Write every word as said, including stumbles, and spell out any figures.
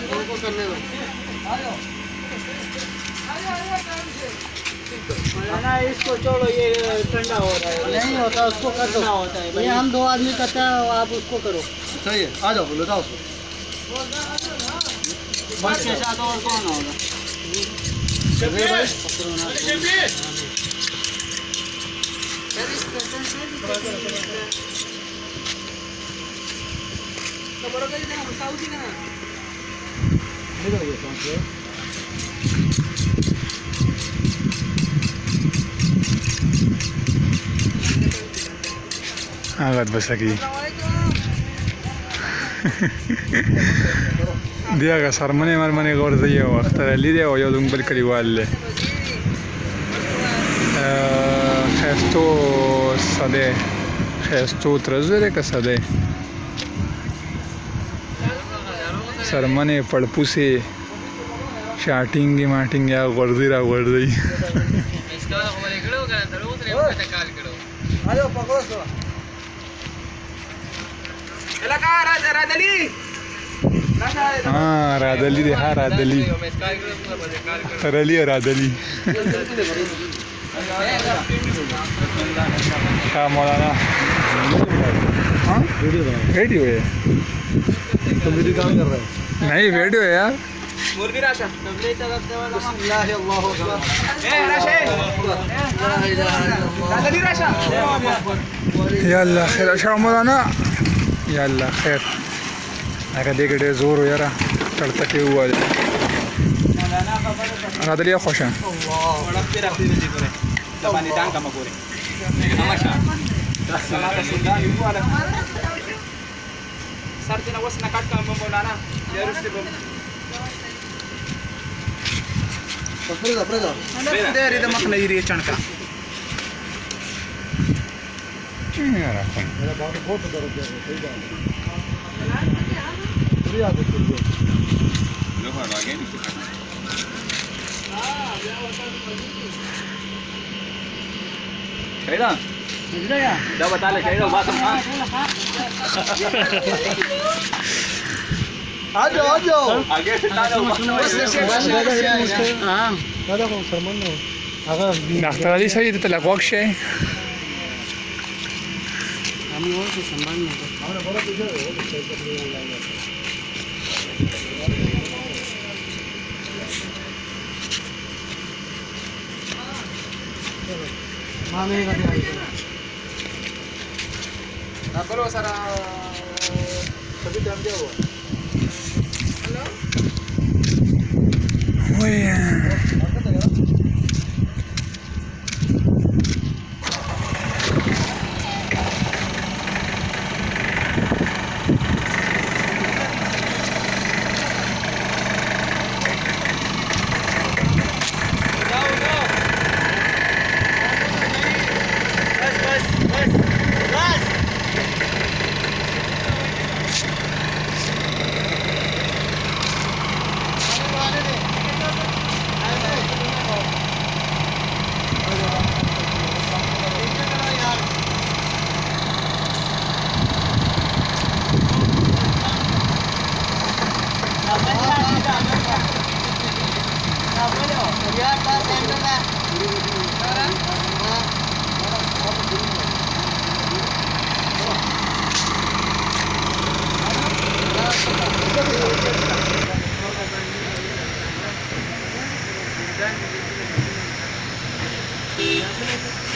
उनको करने दो। ना इसको छोड़ो, ये ठंडा हो रहा है। नहीं होता, उसको करना होता है। ये हम दो आदमी करते हैं, आप उसको करो। सही है, आ जाओ, बोलो जाओ उसको। बस के साथ और कौन होगा? शबीर भाई, शबीर। तो बड़ा कर देना, साउदी का ना। निकल गया कौन से? आगत बसकी दिया का सरमने मरमने गौर से ये वक्त रैली दे हो यो तुम बल करी वाले खेस्तो सदे खेस्तो त्रज़रे का सदे सरमने पड़पुसे शाटिंग की माटिंग या वर्दीरा वर्दी आ जाओ, पकड़ो सो। हाँ रादली दे, हाँ रादली रली है रादली। क्या मौलाना? हाँ वीडियो है। तुम वीडियो काम कर रहे हो? नहीं वीडियो है यार। मुर्गी राशा या अल्लाह खैर। अच्छा मौलाना या अल्लाह खैर। अगर देख रहे जोर हो यारा चढ़ता के हुआ रादलिया खुश हैं। presa, presa. Dari da makna iri चणका। यार अपन मेरा बाप बहुत दर्द दे रहा है, सही बात है। पूरी आदत है जो। लो हाँ आगे नहीं कुछ। शेरा, मुझे क्या? जब बता ले शेरा बात हम हाँ। आ जाओ, आ जाओ। आगे से तालो हाँ। दादा को सरमन हो। अगर डॉक्टर अली सही तो लग वक्त है। हम और कुछ संभाल नहीं कर। हमारा बड़ा पीछे हो, सही कर लिया जाएगा। माँ मेरे का दिखाई दे। ना करो सारा सभी टाइम क्या हुआ? हेलो? ओए Thank you.